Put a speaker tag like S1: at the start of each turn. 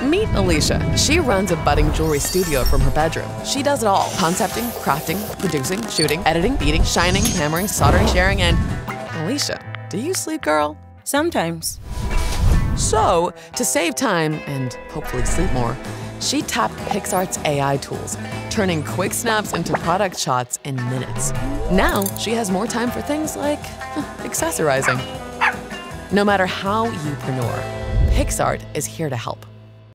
S1: Meet Alicia. She runs a budding jewelry studio from her bedroom. She does it all: concepting, crafting, producing, shooting, editing, beading, shining, hammering, soldering, sharing, and… Alicia, do you sleep, girl?
S2: Sometimes.
S1: So, to save time and hopefully sleep more, she tapped Picsart's AI tools, turning quick snaps into product shots in minutes. Now, she has more time for things like accessorizing. No matter how you preneur, Picsart is here to help.